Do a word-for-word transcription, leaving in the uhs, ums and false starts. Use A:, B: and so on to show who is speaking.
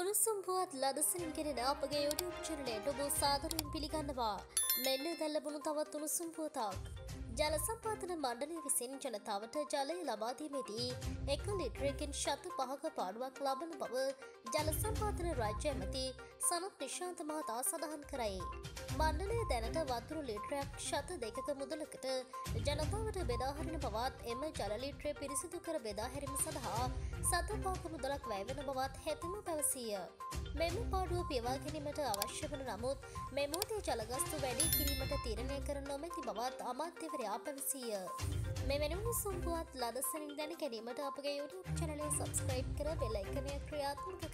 A: උණුසුම් පුවත් ලදසින් කෙරෙන අපගේ YouTube චැනලයට ඔබ සාදරයෙන් පිළිගන්නවා. මෙන්න දැන් ලැබුණු තවත් උණුසුම් පුවතක්. ජල සම්පාදන මණ්ඩලය විසින් ජනතාවට ජලය ලබා දීමේදී එක ලිටරයකින් ශත පහක පාඩුවක් ලබන බව ජල සම්පාදන රාජ්‍ය ඇමති සනත් නිශාන්ත මහතා සඳහන් කරයි. මණ්ඩලය දැනට වතුර ලිටරයක් ශත දෙකක මුදලකට ජනතාවට බෙදා හරින බවත් එම ජල ලිටරය පිරිසිදු කර බෙදා හැරීම සඳහා සත පහක මුදලක් වැය වෙන බවත් හෙතෙම පැවසීය. මෙම පාඩුව පියවා ගැනීමට අවශ්‍ය වන නමුත් මේ මොහොතේ ජලගස්තු වැඩි කිරීමට තීරණය කර නොමැති බවත් අමාත්‍යවරයා පැවසීය. මෙවැනි සුම්පුවත් ලදසනින් දැන ගැනීමට අපගේ YouTube චැනලය සබ්ස්ක්‍රයිබ් කර බෙල් අයිකනය ක්‍රියාත්මක